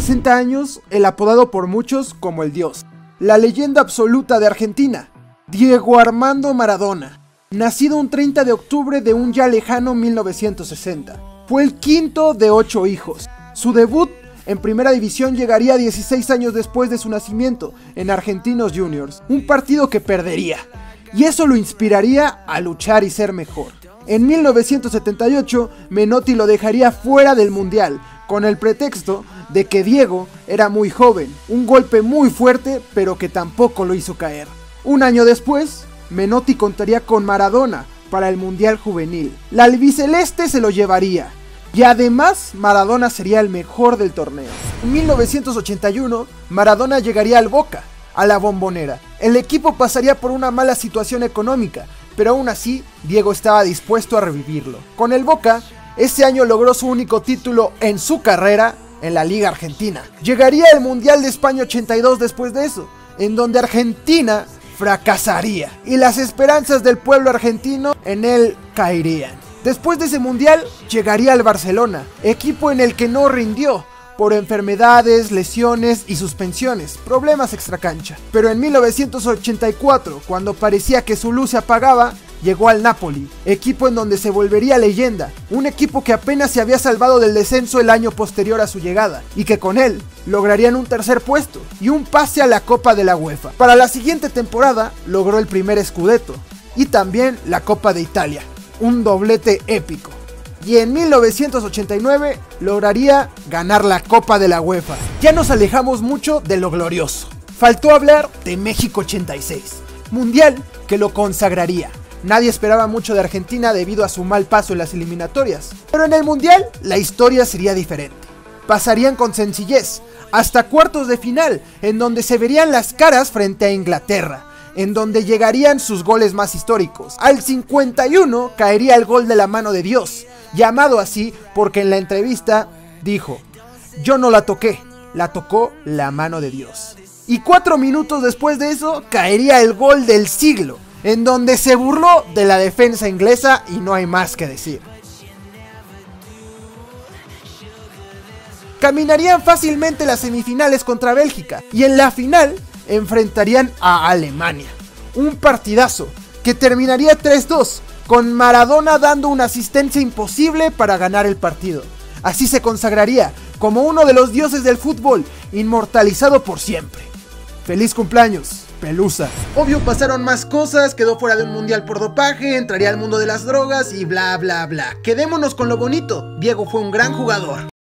60 años, el apodado por muchos como el Dios, la leyenda absoluta de Argentina, Diego Armando Maradona, nacido un 30 de octubre de un ya lejano 1960. Fue el quinto de 8 hijos. Su debut en primera división llegaría 16 años después de su nacimiento, en Argentinos Juniors, un partido que perdería, y eso lo inspiraría a luchar y ser mejor. En 1978, Menotti lo dejaría fuera del Mundial, con el pretexto de que Diego era muy joven, un golpe muy fuerte, pero que tampoco lo hizo caer. Un año después, Menotti contaría con Maradona para el Mundial Juvenil. La albiceleste se lo llevaría, y además Maradona sería el mejor del torneo. En 1981, Maradona llegaría al Boca, a la Bombonera. El equipo pasaría por una mala situación económica, pero aún así, Diego estaba dispuesto a revivirlo. Con el Boca, ese año logró su único título en su carrera en la Liga Argentina. Llegaría el Mundial de España 82 después de eso, en donde Argentina fracasaría y las esperanzas del pueblo argentino en él caerían. Después de ese Mundial, llegaría al Barcelona, equipo en el que no rindió, por enfermedades, lesiones y suspensiones, problemas extracancha. Pero en 1984, cuando parecía que su luz se apagaba, llegó al Napoli, equipo en donde se volvería leyenda, un equipo que apenas se había salvado del descenso el año posterior a su llegada, y que con él lograrían un tercer puesto y un pase a la Copa de la UEFA. Para la siguiente temporada logró el primer Scudetto y también la Copa de Italia, un doblete épico. Y en 1989 lograría ganar la Copa de la UEFA. Ya nos alejamos mucho de lo glorioso. Faltó hablar de México 86, mundial que lo consagraría. Nadie esperaba mucho de Argentina debido a su mal paso en las eliminatorias. Pero en el mundial la historia sería diferente. Pasarían con sencillez hasta cuartos de final, en donde se verían las caras frente a Inglaterra, en donde llegarían sus goles más históricos. Al 51 caería el gol de la mano de Dios, llamado así porque en la entrevista dijo: "Yo no la toqué, la tocó la mano de Dios". Y 4 minutos después de eso caería el gol del siglo, en donde se burló de la defensa inglesa y no hay más que decir. Caminarían fácilmente las semifinales contra Bélgica y en la final enfrentarían a Alemania. Un partidazo que terminaría 3-2, con Maradona dando una asistencia imposible para ganar el partido. Así se consagraría como uno de los dioses del fútbol, inmortalizado por siempre. ¡Feliz cumpleaños, Pelusa! Obvio pasaron más cosas, quedó fuera de un mundial por dopaje, entraría al mundo de las drogas y bla bla bla. Quedémonos con lo bonito, Diego fue un gran jugador.